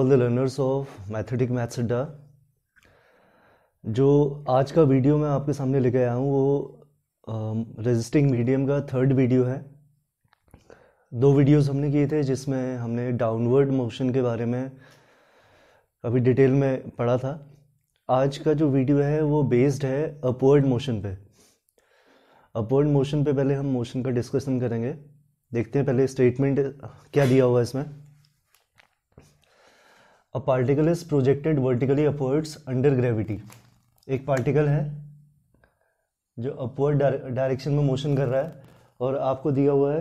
all the learners of mathematic maths Adda. जो आज का वीडियो मैं आपके सामने लेके आया हूँ वो रेजिस्टिंग मीडियम का थर्ड वीडियो है। दो वीडियोस हमने किए थे जिसमें हमने डाउनवर्ड मोशन के बारे में काफ़ी डिटेल में पढ़ा था। आज का जो वीडियो है वो बेस्ड है अपवर्ड मोशन पे। अपवर्ड मोशन पे पहले हम मोशन का डिस्कशन करेंगे। देखते हैं पहले स्टेटमेंट क्या दिया हुआ है इसमें। A particle is projected vertically upwards under gravity. एक पार्टिकल है जो अपवर्ड डायरेक्शन में मोशन कर रहा है और आपको दिया हुआ है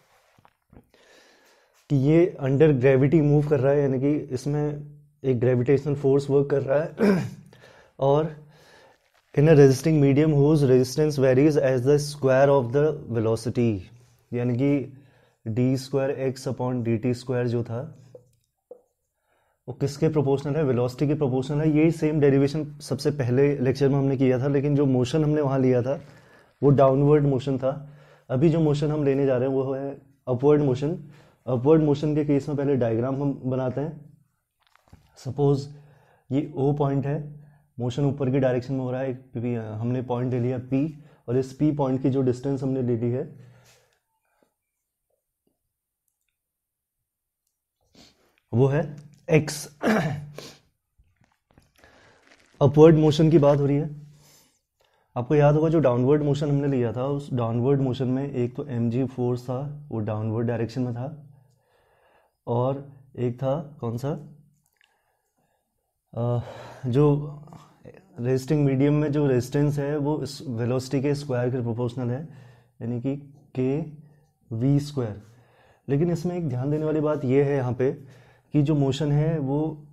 कि ये अंडर ग्रेविटी मूव कर रहा है, यानी कि इसमें एक ग्रेविटेशनल फोर्स वर्क कर रहा है और in a resisting medium whose resistance varies as the square of the velocity, यानी कि d square x upon d t square जो था वो किसके प्रोपोर्शनल है? वेलोसिटी के प्रोपोर्शनल है। यही सेम डेरिवेशन सबसे पहले लेक्चर में हमने किया था, लेकिन जो मोशन हमने वहाँ लिया था वो डाउनवर्ड मोशन था। अभी जो मोशन हम लेने जा रहे हैं वो है अपवर्ड मोशन। अपवर्ड मोशन के केस में पहले डायग्राम हम बनाते हैं। सपोज ये ओ पॉइंट है, मोशन ऊपर की डायरेक्शन में हो रहा है। हमने पॉइंट ले लिया पी और इस पी पॉइंट की जो डिस्टेंस हमने ले ली है वो है एक्स। अपवर्ड मोशन की बात हो रही है। आपको याद होगा जो डाउनवर्ड मोशन हमने लिया था, उस डाउनवर्ड मोशन में एक तो mg फोर्स था, वो डाउनवर्ड डायरेक्शन में था, और एक था कौन सा, जो रेजिस्टिंग मीडियम में जो रेजिस्टेंस है वो इस वेलोसिटी के स्क्वायर के प्रोपोर्शनल है, यानी कि के वी स्क्वायर। लेकिन इसमें एक ध्यान देने वाली बात यह है यहाँ पे कि जो मोशन है वो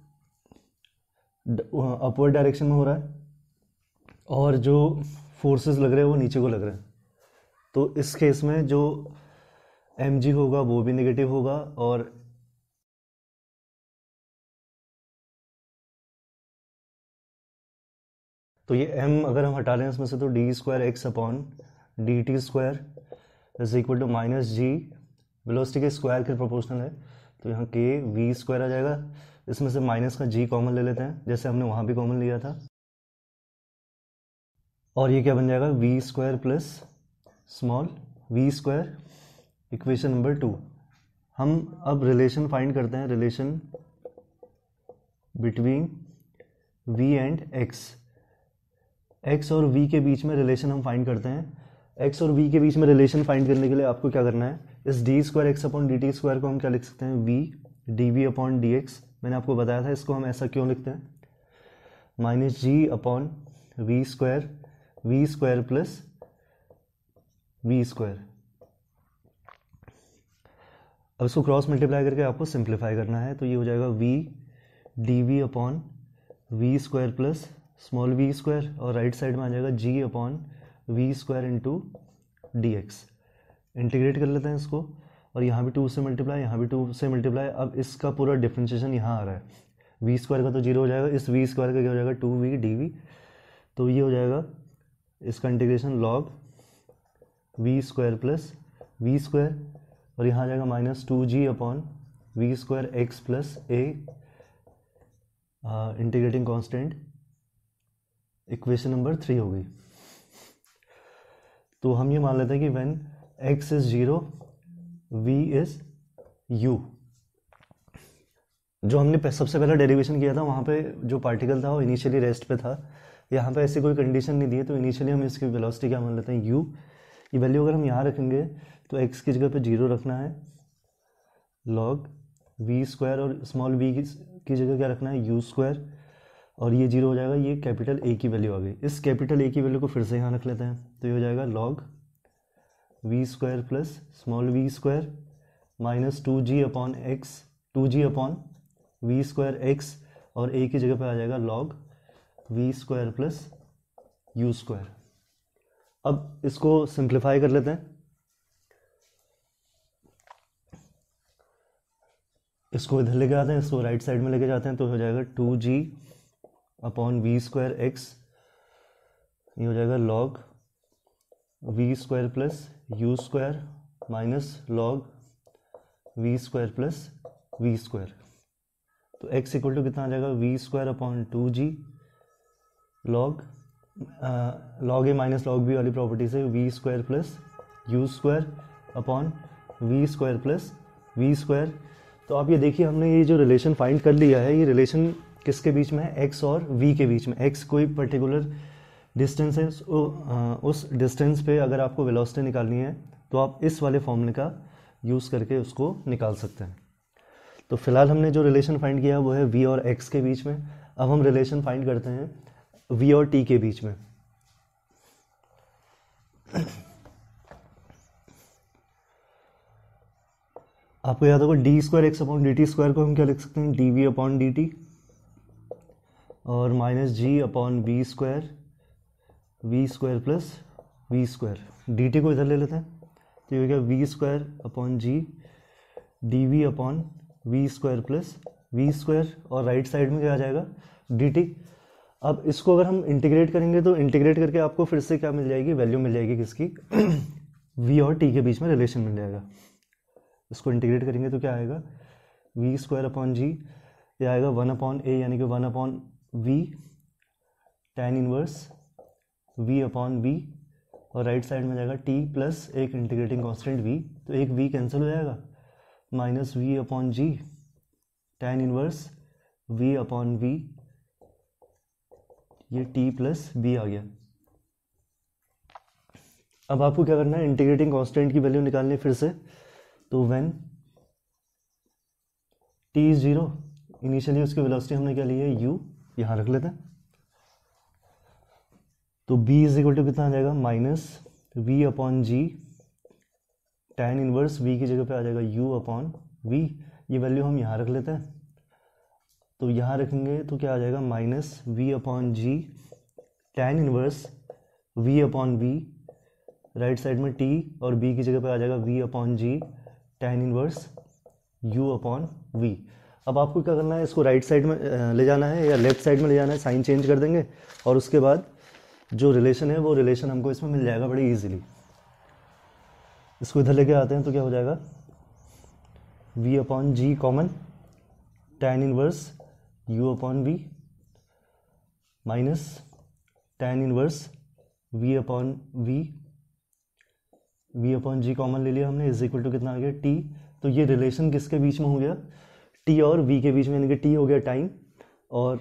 अपवर्ड डायरेक्शन में हो रहा है और जो फोर्सेस लग रहे हैं वो नीचे को लग रहे हैं। तो इस केस में जो mg होगा वो भी नेगेटिव होगा, और तो ये m अगर हम हटा लें इसमें से तो d square x upon d t square is equal to minus g, velocity के स्क्वायर के प्रोपोर्शनल है। तो यहाँ के वी स्क्वायर आ जाएगा। इसमें से माइनस का जी कॉमन ले लेते हैं, जैसे हमने वहाँ भी कॉमन लिया था, और ये क्या बन जाएगा v square plus small v square, equation number 2। हम अब रिलेशन फाइंड करते हैं, relation between v and x। x और v के बीच में रिलेशन हम फाइंड करते हैं। x और v के बीच में रिलेशन फाइंड करने के लिए आपको क्या करना है, इस d square x upon d t square को हम क्या लिख सकते हैं, v d v upon d x. मैंने आपको बताया था इसको हम ऐसा क्यों लिखते हैं, minus g upon v square plus v square. अब इसको क्रॉस मल्टीप्लाई करके आपको सिंप्लीफाई करना है, तो ये हो जाएगा v d v upon v square plus small v square, और राइट साइड में आ जाएगा g upon v square into d x. Integrate कर लेते हैं इसको, और यहाँ भी 2 से मल्टीप्लाई, यहाँ भी 2 से मल्टीप्लाई। अब इसका पूरा डिफ्रेंशिएशन यहाँ आ रहा है, वी स्क्वायर का तो 0 हो जाएगा, इस वी स्क्वायर का क्या हो जाएगा 2v डी वी। तो ये हो जाएगा इसका integration log v square plus v square, और यहाँ आ जाएगा minus 2g upon v square x plus A, integrating constant, equation number 3 होगी। तो हम ये मान लेते हैं कि when x is 0 v is u। जो हमने सबसे पहला डेरिवेशन किया था वहाँ पे जो पार्टिकल था वो इनिशियली रेस्ट पे था। यहाँ पे ऐसी कोई कंडीशन नहीं दी है, तो इनिशियली हम इसकी वेलोसिटी क्या मान लेते हैं u। ये वैल्यू अगर हम यहाँ रखेंगे तो x की जगह पे 0 रखना है, लॉग v स्क्वायर, और स्मॉल v की जगह क्या रखना है u स्क्वायर, और ये 0 हो जाएगा। ये कैपिटल A की वैल्यू आ गई। इस कैपिटल A की वैल्यू को फिर से यहाँ रख लेते हैं, तो ये हो जाएगा log v square plus small v square minus 2g upon x, 2g upon v square x, और A की जगह पे आ जाएगा log v square plus u square. अब इसको सिंप्लीफाई कर लेते हैं, इसको इधर लेके आते हैं, इसको राइट साइड में लेके जाते हैं, तो हो जाएगा 2g upon v square x, ये हो जाएगा log v square plus u square minus log v square plus v square. तो x इक्वल टू कितना आ जाएगा, v square upon 2g log log A minus log B वाली property से v square plus u square upon v square plus v square. तो आप ये देखिए हमने ये जो रिलेशन फाइंड कर लिया है, ये रिलेशन किसके बीच में है, x और v के बीच में। x कोई पर्टिकुलर डिस्टेंस है, उस डिस्टेंस पे अगर आपको वेलोसिटी निकालनी है तो आप इस वाले फॉर्मूले का यूज़ करके उसको निकाल सकते हैं। तो फिलहाल हमने जो रिलेशन फाइंड किया वो है v और x के बीच में। अब हम रिलेशन फाइंड करते हैं v और t के बीच में। आपको याद होगा d square x upon d t square को हम क्या लिख सकते हैं, d v upon d t और minus g upon v square plus v square. D t को इधर ले लेते हैं तो ये हो गया v square upon g d v upon v square plus v square, और राइट साइड में क्या आ जाएगा, डी टी। अब इसको अगर हम इंटीग्रेट करेंगे तो इंटीग्रेट करके आपको फिर से क्या मिल जाएगी, वैल्यू मिल जाएगी किसकी, वी और टी के बीच में रिलेशन मिल जाएगा। इसको इंटीग्रेट करेंगे तो क्या आएगा, वी स्क्वायर अपॉन जी, ये आएगा 1 अपॉन ए यानी कि 1 upon v tan inverse v upon v, और राइट साइड में जाएगा t प्लस एक इंटीग्रेटिंग कांस्टेंट v, तो एक v कैंसिल हो जाएगा, minus v upon g tan inverse v upon v, ये t प्लस b आ गया। अब आपको क्या करना है, इंटीग्रेटिंग कांस्टेंट की वैल्यू निकालनी है फिर से। तो व्हेन t इज 0, इनिशियली उसकी वेलोसिटी हमने क्या ली है, u, यहाँ रख लेते हैं। तो b इज इक्वल टू कितना आ जाएगा, minus v upon g tan inverse v की जगह पे आ जाएगा u अपॉन v, ये वैल्यू हम यहाँ रख लेते हैं। तो यहाँ रखेंगे तो क्या आ जाएगा, minus v upon g tan inverse v upon v, right side में t और b की जगह पे आ जाएगा v upon g tan inverse u upon v। अब आपको क्या करना है, इसको राइट साइड में ले जाना है या लेफ्ट साइड में ले जाना है, साइन चेंज कर देंगे और उसके बाद जो रिलेशन है वो रिलेशन हमको इसमें मिल जाएगा बड़ी इजीली। इसको इधर लेके आते हैं तो क्या हो जाएगा, v upon g common tan inverse u upon v minus tan inverse v upon v upon g common ले लिया हमने, इज इक्वल टू कितना आ गया, t। तो ये रिलेशन किसके बीच में हो गया, t और v के बीच में, यानी कि t हो गया टाइम और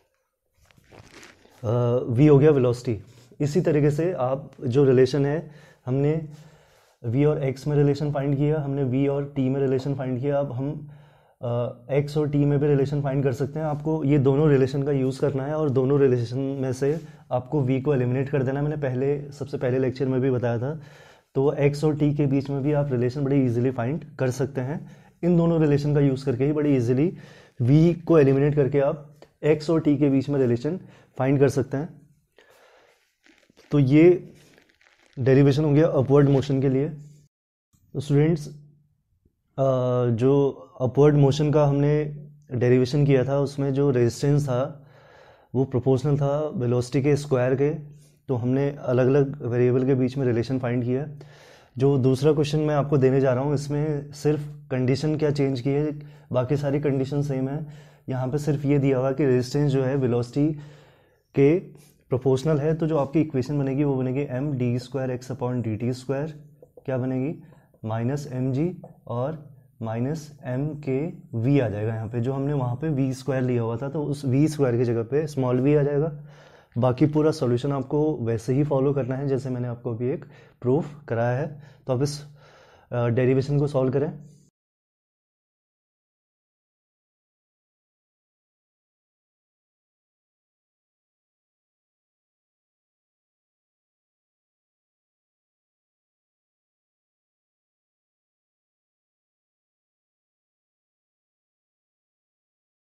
v हो गया वेलोसिटी। इसी तरीके से आप जो रिलेशन है, हमने v और x में रिलेशन फाइंड किया, हमने v और t में रिलेशन फाइंड किया, अब हम x और t में भी रिलेशन फाइंड कर सकते हैं। आपको ये दोनों रिलेशन का यूज़ करना है और दोनों रिलेशन में से आपको v को एलिमिनेट कर देना है। मैंने सबसे पहले लेक्चर में भी बताया था। तो x और t के बीच में भी आप रिलेशन बड़ी इजीली फाइंड कर सकते हैं। इन दोनों रिलेशन का यूज़ करके ही बड़ी इजीली v को एलिमिनेट करके आप x और t के बीच में रिलेशन फाइंड कर सकते हैं। तो ये डेरिवेशन हो गया अपवर्ड मोशन के लिए। तो स्टूडेंट्स, जो अपवर्ड मोशन का हमने डेरिवेशन किया था उसमें जो रेजिस्टेंस था वो प्रोपोर्शनल था वेलोसिटी के स्क्वायर के। तो हमने अलग अलग वेरिएबल के बीच में रिलेशन फाइंड किया। जो दूसरा क्वेश्चन मैं आपको देने जा रहा हूँ इसमें सिर्फ कंडीशन क्या चेंज की है, बाकी सारी कंडीशन सेम है। यहाँ पे सिर्फ ये दिया हुआ कि रेजिस्टेंस जो है वेलोसिटी के प्रोपोर्शनल है। तो जो आपकी इक्वेशन बनेगी वो बनेगी m d square x upon d t square, क्या बनेगी, माइनस एम जी और माइनस एम के वी आ जाएगा यहाँ पे। जो हमने वहाँ पे वी स्क्वायर लिया हुआ था तो उस वी स्क्वायर की जगह पे स्मॉल वी आ जाएगा। बाकी पूरा सॉल्यूशन आपको वैसे ही फॉलो करना है जैसे मैंने आपको अभी एक प्रूफ कराया है। तो आप इस डेरिवेशन को सॉल्व करें।